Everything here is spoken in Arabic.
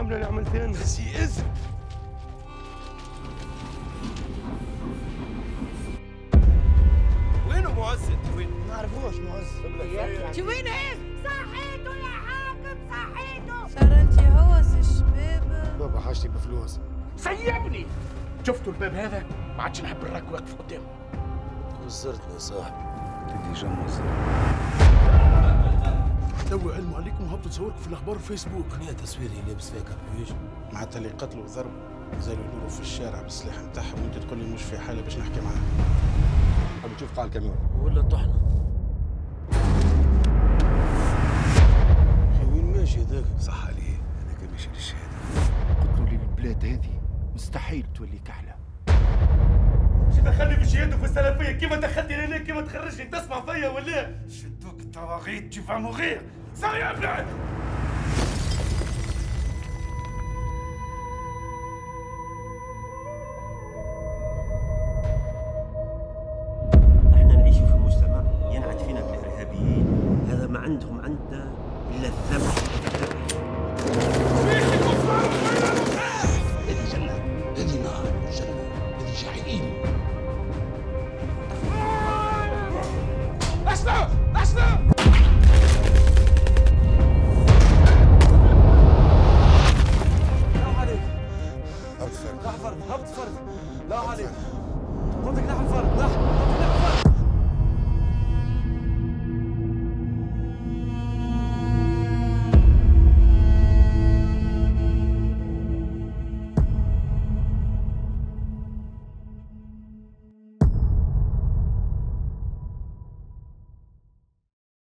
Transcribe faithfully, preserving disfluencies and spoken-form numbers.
العملة اللي عملتها لنا؟ سي اسم وينه معز؟ وين؟ ما نعرفوش معز. شو وين ايه؟ صحيتوا يا حاكم صحيتوا. ترى انت هوس الشباب. بابا حاجتي بفلوس. سيبني. شفتوا الباب هذا؟ ما عادش نحب الراك واقف قدامه. وزرتني يا صاحبي. تدي جمز. لو علم عليكم وهبطوا تصوركم في الاخبار والفيسبوك. قناة تصويري لابس فيها كابيوش. معناتها اللي قتلوا وضربوا زالوا يدوروا في الشارع بالسلاح نتاعهم وانت تقول لي مش في حاله باش نحكي معاهم. حاب تشوف قاع الكاميون ولا طحنا. وين ماشي هذاك؟ صح عليه، هذاك ماشي للشهادة. قلت له للبلاد هذه مستحيل تولي كحلة. شو دخلني في الشهادة وفي السلفية؟ كيف دخلتني لهنا؟ كيف تخرجني؟ تسمع فيا ولا؟ شدوك الطواغيت tu vas mourir. صار يا بلاد. احنا نعيش في مجتمع ينعت فينا بالارهابيين، هذا ما عندهم عندنا الا الذبح.